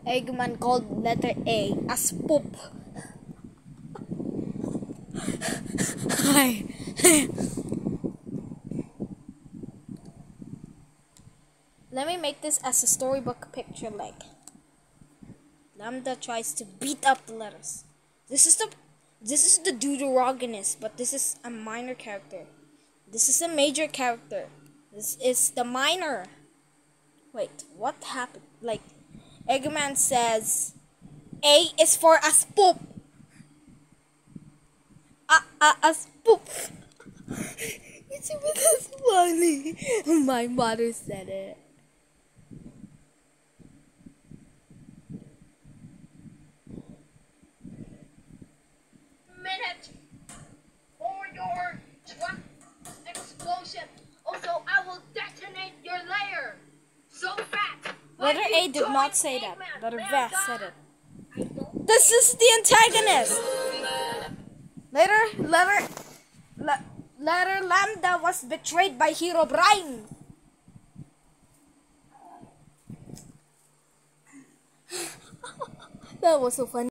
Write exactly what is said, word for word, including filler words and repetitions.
Eggman called letter A as poop. Hi. Let me make this as a storybook picture like. Lambda tries to beat up the letters. This is the this is the deuterogonist, but this is a minor character. This is a major character. This is the minor. Wait, what happened? Like, Eggman says, A is for as poop. Ah, ah, as poop. It's because funny. My mother said it. Minute for your trap explosion. Also, I will detonate your lair. So fat. Letter A did not say that. Letter V said it. This is the antagonist. Later, letter, le, letter Lambda was betrayed by Hero Brian. That was so funny.